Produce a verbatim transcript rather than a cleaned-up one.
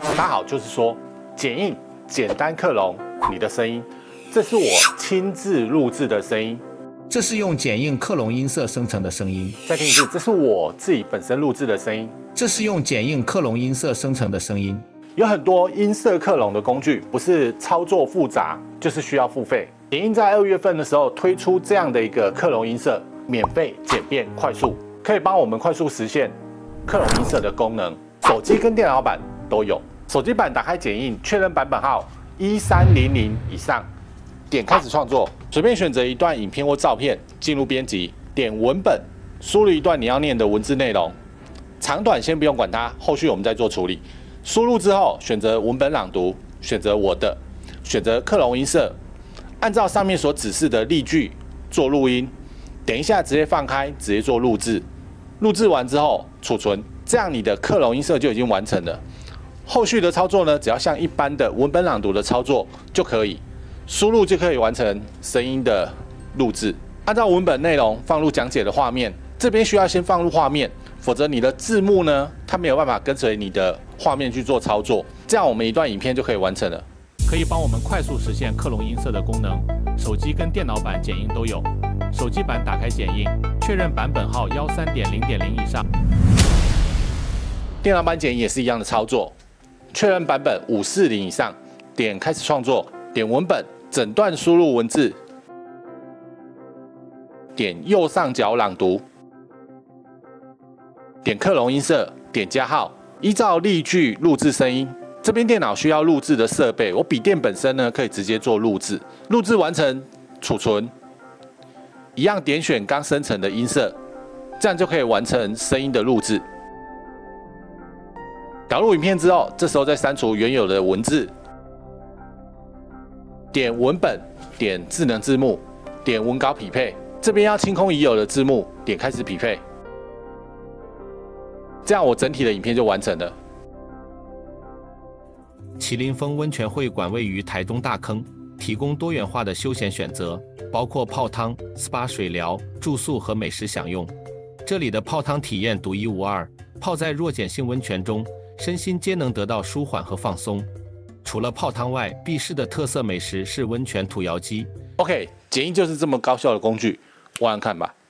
大家好，就是说剪映简单克隆你的声音，这是我亲自录制的声音。 这是用剪映克隆音色生成的声音。 再听一次，这是我自己本身录制的声音。 这是用剪映克隆音色生成的声音。 有很多音色克隆的工具，不是操作复杂，就是需要付费。剪映在二月份的时候推出这样的一个克隆音色，免费、简便、快速，可以帮我们快速实现克隆音色的功能。手机跟电脑版都有。手机版打开剪映，确认版本号一三零零以上，点开始创作，随便选择一段影片或照片，进入编辑，点文本，输入一段你要念的文字内容，长短先不用管它，后续我们再做处理。输入之后，选择文本朗读，选择我的，选择克隆音色，按照上面所指示的例句做录音，点一下直接放开，直接做录制。录制完之后储存，这样你的克隆音色就已经完成了。后续的操作呢，只要像一般的文本朗读的操作就可以，输入就可以完成声音的录制。按照文本内容放入讲解的画面，这边需要先放入画面，否则你的字幕呢，它没有办法跟随你的画面去做操作，这样我们一段影片就可以完成了。 可以帮我们快速实现克隆音色的功能，手机跟电脑版剪映都有。手机版打开剪映，确认版本号一三点零点零以上。 电脑版剪映也是一样的操作。确认版本五四零以上，点开始创作，点文本，整段输入文字，点右上角朗读，点克隆音色，点加号，依照例句录制声音。这边电脑需要录制的设备，我笔电本身呢可以直接做录制，录制完成，储存，一样点选刚生成的音色，这样就可以完成声音的录制。导入影片之后，这时候再删除原有的文字，点文本，点智能字幕，点文稿匹配，这边要清空已有的字幕，点开始匹配，这样我整体的影片就完成了。 麒麟峰温泉会馆位于台东大坑，提供多元化的休闲选择，包括泡汤、S P A 水疗、住宿和美食享用。这里的泡汤体验独一无二，泡在弱碱性温泉中，身心皆能得到舒缓和放松。除了泡汤外，碧市的特色美食是温泉土窑鸡。 OK， 剪映就是这么高效的工具，玩玩看吧。